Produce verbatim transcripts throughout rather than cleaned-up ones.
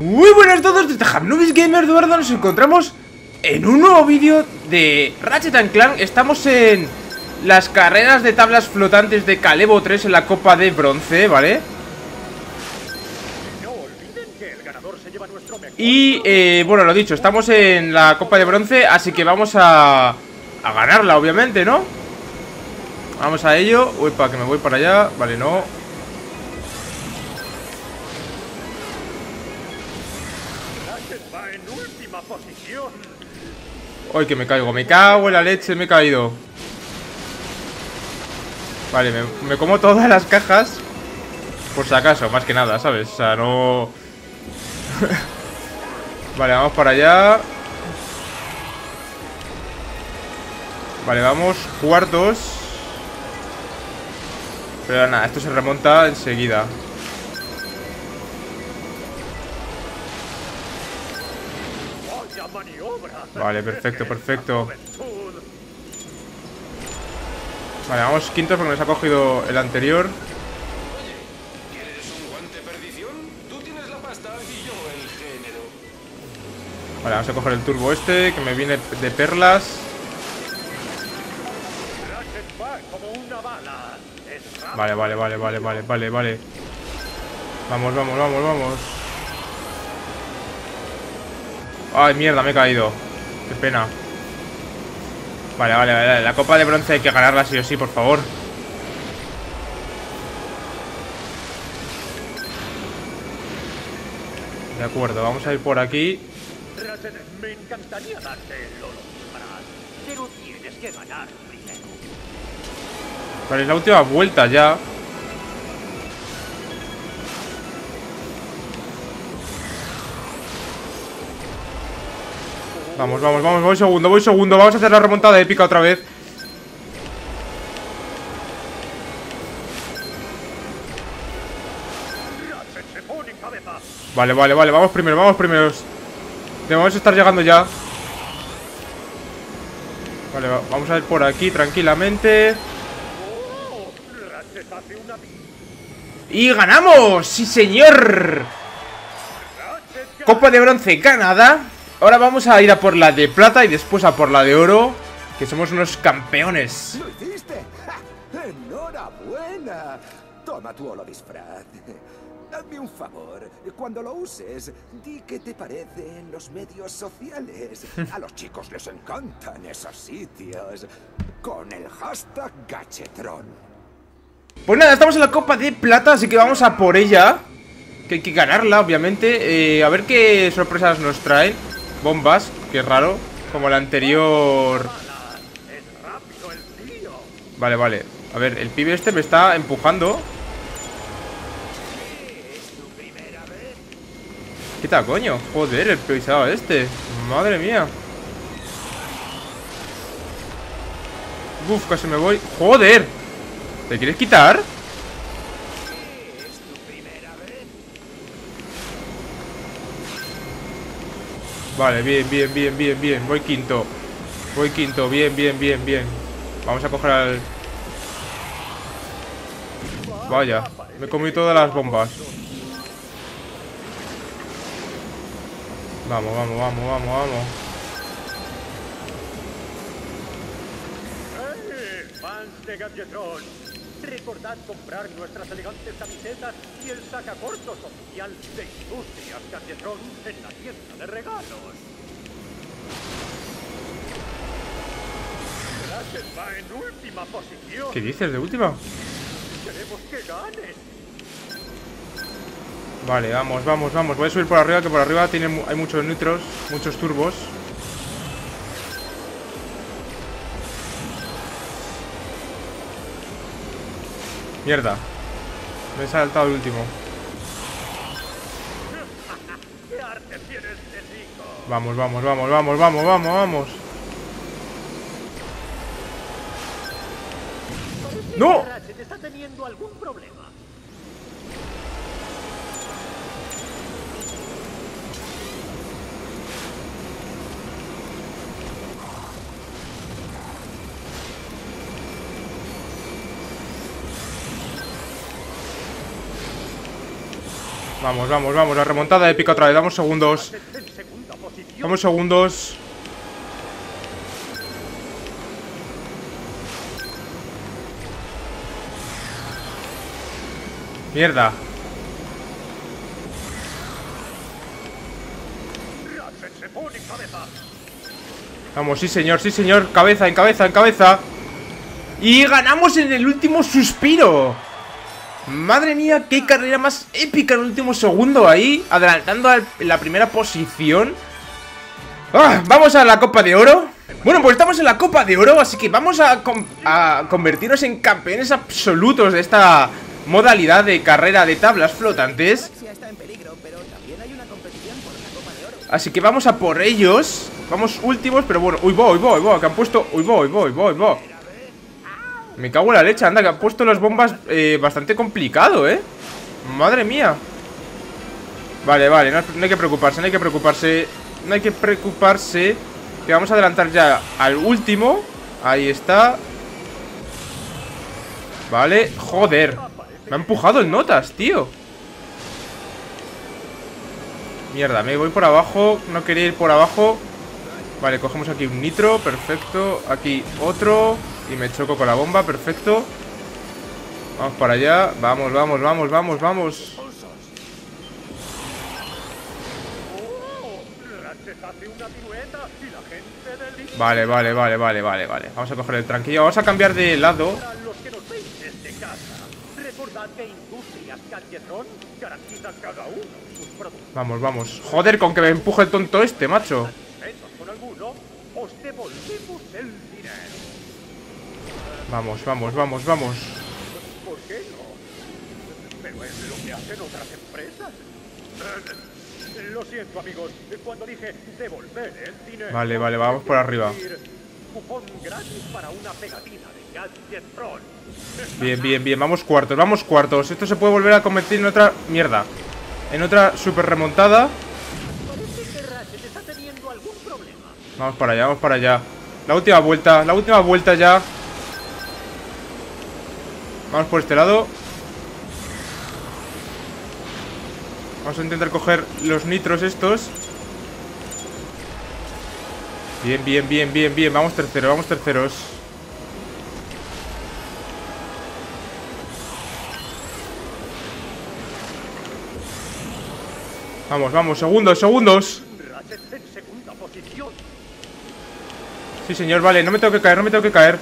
Muy buenas a todos, desde Hamnubis Gamer Eduardo. Nos encontramos en un nuevo vídeo de Ratchet and Clank. Estamos en las carreras de tablas flotantes de Calevo tres en la Copa de Bronce, ¿vale? Y, eh, bueno, lo dicho, estamos en la Copa de Bronce, así que vamos a, a ganarla, obviamente, ¿no? Vamos a ello. Uy, para que me voy para allá. Vale, no. Uy, que me caigo, me cago en la leche, me he caído. Vale, me, me como todas las cajas por si acaso, más que nada, ¿sabes? O sea, no... Vale, vamos para allá. Vale, vamos, cuartos. Pero nada, esto se remonta enseguida. Vale, perfecto, perfecto. Vale, vamos quintos porque nos ha cogido el anterior. Vale, vamos a coger el turbo este, que me viene de perlas. Vale, vale, vale, vale, vale, vale, vale. Vamos, vamos, vamos, vamos. Ay, mierda, me he caído. Qué pena. Vale, vale, vale. La Copa de Bronce hay que ganarla sí o sí, por favor. De acuerdo, vamos a ir por aquí. Me encantaría darte el oro, pero tienes que ganar primero. Vale, es la última vuelta ya. Vamos, vamos, vamos, voy segundo, voy segundo. Vamos a hacer la remontada épica otra vez. Vale, vale, vale, vamos primero, vamos primeros. Debemos estar llegando ya. Vale, vamos a ir por aquí tranquilamente. ¡Y ganamos! ¡Sí, señor! Copa de Bronce ganada. Ahora vamos a ir a por la de plata y después a por la de oro, que somos unos campeones. ¿Lo hiciste? ¡Ja! ¡Enhorabuena! Toma tu holodisfraz. Hazme un favor. Cuando lo uses, di qué te parece en los medios sociales. A los chicos les encantan esos sitios. Con el hashtag Gachetron. Pues nada, estamos en la Copa de Plata, así que vamos a por ella. Que hay que ganarla, obviamente. eh, A ver qué sorpresas nos trae. Bombas, que raro. Como la anterior. Vale, vale. A ver, el pibe este me está empujando. Quita, coño. Joder, el pisado este. Madre mía. Uf, casi me voy. Joder. ¿Te quieres quitar? Vale, bien, bien, bien, bien, bien. Voy quinto. Voy quinto, bien, bien, bien, bien. Vamos a coger al... Vaya, me comí todas las bombas. Vamos, vamos, vamos, vamos, vamos. ¡Eh, fans de Gadgetron! Recordad comprar nuestras elegantes camisetas y el sacacortos oficial de Industrias Gadgetron en la tienda de regalos. Ratchet va en última posición. ¿Qué dices de última? Queremos que ganes. Vale, vamos, vamos, vamos. Voy a subir por arriba, que por arriba tiene, hay muchos nitros, muchos turbos. Mierda. Me he saltado el último. ¿Qué arte tienes de chico? Vamos, vamos, vamos, vamos, vamos, vamos, vamos. ¡No! Ratchet está teniendo algún problema. Vamos, vamos, vamos. La remontada épica otra vez. Damos segundos. Damos segundos. Mierda. Vamos, sí señor, sí señor. Cabeza, en cabeza, en cabeza. Y ganamos en el último suspiro. Madre mía, qué carrera más épica en el último segundo ahí, adelantando a la primera posición. ¡Ah! Vamos a la Copa de Oro. Bueno, pues estamos en la Copa de Oro, así que vamos a, a convertirnos en campeones absolutos de esta modalidad de carrera de tablas flotantes. Así que vamos a por ellos. Vamos últimos, pero bueno. Uy, voy, voy, voy, que han puesto. Uy, voy, voy, voy, voy. Me cago en la leche, anda, que han puesto las bombas eh, bastante complicado, ¿eh? Madre mía. Vale, vale, no, no hay que preocuparse, no hay que preocuparse. No hay que preocuparse. Que vamos a adelantar ya al último. Ahí está. Vale, joder. Me ha empujado el Notas, tío. Mierda, me voy por abajo. No quería ir por abajo. Vale, cogemos aquí un nitro, perfecto. Aquí otro. Y me choco con la bomba, perfecto. Vamos para allá. Vamos, vamos, vamos, vamos, vamos. Vale, vale, vale, vale, vale, vale. Vamos a coger el tranquillo. Vamos a cambiar de lado. Vamos, vamos. Joder, con que me empuje el tonto este, macho. Vamos, vamos, vamos, vamos. ¿Por qué no? Pero es lo que hacen otras empresas. Lo siento, amigos. Cuando dije devolver el dinero. Vale, vale, vamos por arriba. Cupón gratis para una pegatina de Gadgetron. Bien, bien, bien. Vamos cuartos, vamos cuartos. Esto se puede volver a convertir en otra mierda. En otra super remontada. Parece que Ratchet está teniendo algún problema. Vamos para allá, vamos para allá. La última vuelta, la última vuelta ya. Vamos por este lado. Vamos a intentar coger los nitros estos. Bien, bien, bien, bien, bien. Vamos terceros, vamos terceros. Vamos, vamos, segundos, segundos. Sí, señor, vale, no me tengo que caer, no me tengo que caer.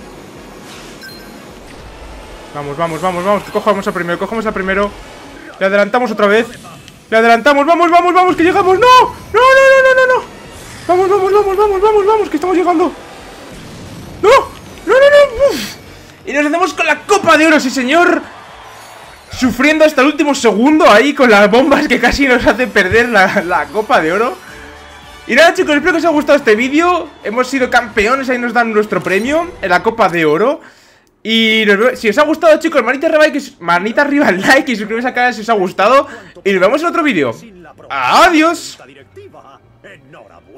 Vamos, vamos, vamos, vamos, que cojamos al primero, cojamos al primero. Le adelantamos otra vez. Le adelantamos, vamos, vamos, vamos, que llegamos. ¡No! ¡No, no, no, no, no, no! Vamos, vamos, vamos, vamos, vamos, vamos, que estamos llegando. ¡No! ¡No, no, no! ¡Uf! Y nos hacemos con la Copa de Oro, sí, señor. Sufriendo hasta el último segundo ahí con las bombas que casi nos hacen perder la, la Copa de Oro. Y nada, chicos, espero que os haya gustado este vídeo. Hemos sido campeones, ahí nos dan nuestro premio en la Copa de Oro. Y nos vemos. Si os ha gustado, chicos, manita arriba, like, manita arriba al like y suscribiros al canal si os ha gustado. Y nos vemos en otro vídeo. ¡Adiós! Enhorabuena.